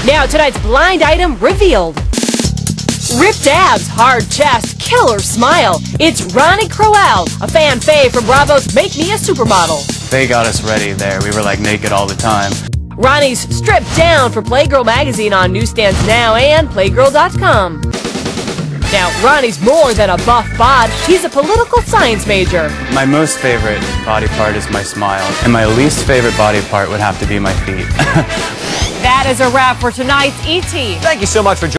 Now tonight's blind item revealed. Ripped abs, hard chest, killer smile. It's Ronnie Kroell, a fan fave from Bravo's Make Me a Supermodel. They got us ready there. We were like naked all the time. Ronnie's stripped down for Playgirl magazine on newsstands now and Playgirl.com. Now, Ronnie's more than a buff bod. He's a political science major. My most favorite body part is my smile, and my least favorite body part would have to be my feet. That is a wrap for tonight's ET. Thank you so much for joining